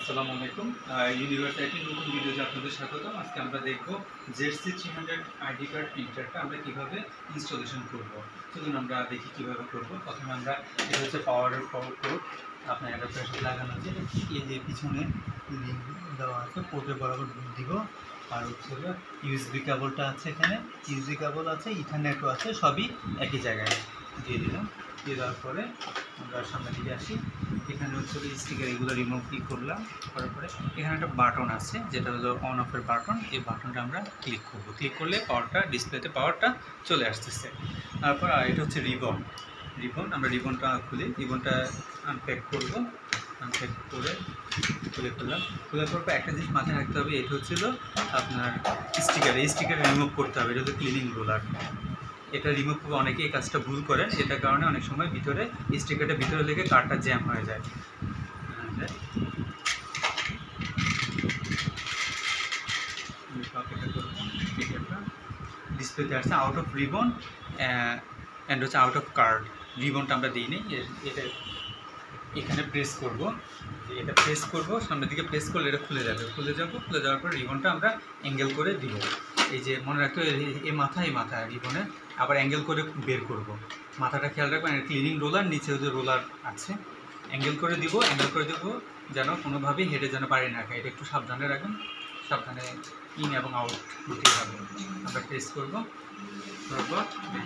আসসালামু আলাইকুম ইউনিভার্সিটির নতুন ভিডিওতে আপনাদের স্বাগতম। আজকে আমরা দেখব ZC300 আইডি কার্ড প্রিন্টারটা আমরা কিভাবে ইনস্টলেশন করব। চলুন আমরা দেখি কিভাবে করব। প্রথমে আমরা এটা হচ্ছে পাওয়ার পোর্ট, আপনার অ্যাডাপ্টারের সাথে লাগানো আছে। এই যে পিছনে লিংক দেওয়া আছে, পোর্টে বরাবর দিব। আর হচ্ছে ইউএসবি কেবলটা আছে, এখানে ইউএসবি কেবল আছে, ইথারনেটও আছে, সবই একই জায়গায় দিয়ে দিলাম। দিয়ে দেওয়ার পরে আমরা সামনের দিকে আসি। এখানে হচ্ছে স্টিকার এগুলো রিমুভ করলাম, করার পরে এখানে একটা বাটন আছে যেটা হলো অন অফের বাটন। এই বাটনটা আমরা ক্লিক করব। ক্লিক করলে পাওয়ারটা ডিসপ্লেতে পাওয়ারটা চলে আসতেছে। তারপর এটা হচ্ছে রিবন। আমরা রিবনটা খুলি, রিবনটা আনপ্যাক করব। আনপ্যাক করে খুলে ফেললাম। খোলার পর একটা জিনিস মাথায় রাখতে হবে, এটা হচ্ছিল আপনার স্টিকার। এই স্টিকার রিমুভ করতে হবে। এটা হচ্ছে ক্লিনিং রোলার। এটা রিমুভ করে অনেকে এই কাজটা ভুল করেন। এটার কারণে অনেক সময় ভিতরে স্টিকারটা ভিতরে লেগে কার্ডটা জ্যাম হয়ে যায়। ডিসপ্লেতে আসছে আউট অফ রিবন অ্যান্ড হচ্ছে আউট অফ কার্ড। রিবনটা আমরা দিই নি। এটা এখানে প্রেস করব, এটা প্রেস করব, সামনের দিকে প্রেস করলে এটা খুলে যাবে। খুলে যাওয়ার পর রিবনটা আমরা অ্যাঙ্গেল করে দিব। এই যে মনে রাখতে হবে এই মাথা রিবনে আবার অ্যাঙ্গেল করে বের করব। মাথাটা খেয়াল রাখবেন। ক্লিনিং রোলার, নিচে যে রোলার আছে, অ্যাঙ্গেল করে দিব যেন কোনোভাবেই হেডে যেন পারি না খায়। এটা একটু সাবধানে রাখবেন, সাবধানে ইন এবং আউট দিতে হবে। আমরা প্রেস করব। তারপর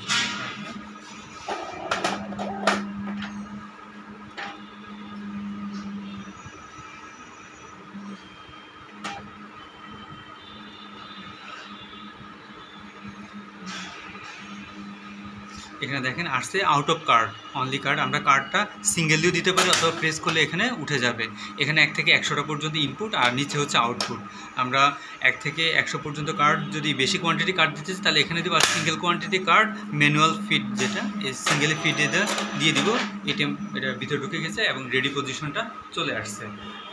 এখানে দেখেন আসছে out of card, only card. আমরা কার্ডটা সিঙ্গেল দিয়েও দিতে পারি অথবা প্রেস করলে এখানে উঠে যাবে। এখানে 1 থেকে 100টা পর্যন্ত ইনপুট আর নিচে হচ্ছে আউটপুট। আমরা 1 থেকে 100 পর্যন্ত কার্ড যদি বেশি কোয়ান্টিটি কার্ড দিতে চাই তাহলে এখানে দেবো। আর single quantity card manual fit, যেটা এই সিঙ্গেলে ফিট দিয়ে দিব। এটা ভিতরে ঢুকে গেছে এবং রেডি পজিশনটা চলে আসছে।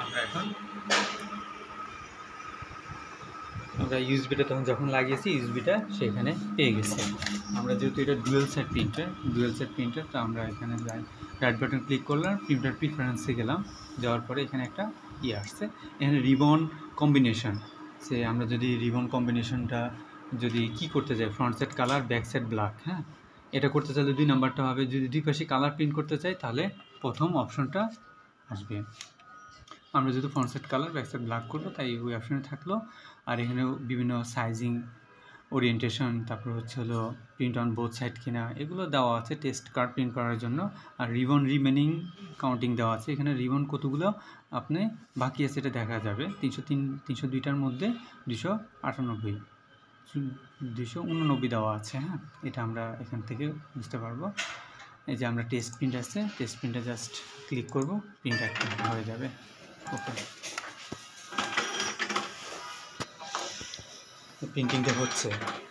আমরা ইউএসবিটা যখন লাগিয়েছি, ইউএসবিটা সেখানে পেয়ে গেছে। আমরা যেহেতু এটা ডুয়েল সেট প্রিন্টার, তো আমরা এখানে রাইট বাটন ক্লিক করলাম, প্রিন্টার প্রিফারেন্সে গেলাম। যাওয়ার পরে এখানে একটা আসছে, এখানে রিবন কম্বিনেশন। আমরা যদি রিবন কম্বিনেশনটা যদি কি করতে চাই, front side colour, back side black, হ্যাঁ, এটা করতে চাইলে 2 নাম্বারটা হবে। যদি দুই পাশে কালার প্রিন্ট করতে চাই তাহলে প্রথম অপশনটা আসবে। আমরা যেহেতু front side colour, back side black করবো, তাই ওই অপশনে থাকলো। আর এখানেও বিভিন্ন সাইজিং, ওরিয়েন্টেশন, তারপর হচ্ছে হলো প্রিন্ট অন বোথ সাইড কিনা, এগুলো দেওয়া আছে টেস্ট কার্ড প্রিন্ট করার জন্য। আর রিবন রিমেনিং কাউন্টিং দেওয়া আছে। এখানে রিবন কতগুলো আপনি বাকি আছে এটা দেখা যাবে। 302টার মধ্যে 289 দেওয়া আছে। হ্যাঁ, এটা আমরা এখান থেকে বুঝতে পারবো। এই যে আমরা টেস্ট প্রিন্ট আছে, টেস্ট প্রিন্টে জাস্ট ক্লিক করব, প্রিন্ট একটা হয়ে যাবে। ওকে, প্রিন্টিংটা হচ্ছে।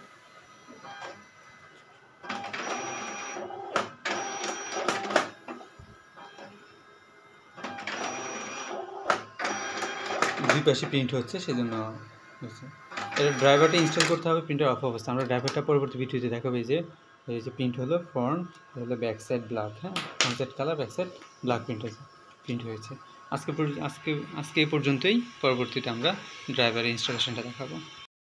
দুই পাশে প্রিন্ট হচ্ছে, সেজন্য হচ্ছে। এটা ড্রাইভারটা ইনস্টল করতে হবে প্রিন্টার অফ অবস্থা। আমরা ড্রাইভারটা পরবর্তী ভিডিওতে দেখাবো। এই যে প্রিন্ট হলো, ফ্রন্ট হলো, ব্যাক সাইড ব্ল্যাক, হ্যাঁ, front side colour, back side black print হয়েছে। আজকে এই পর্যন্তই। পরবর্তীতে আমরা ড্রাইভারের ইনস্টলেশনটা দেখাবো।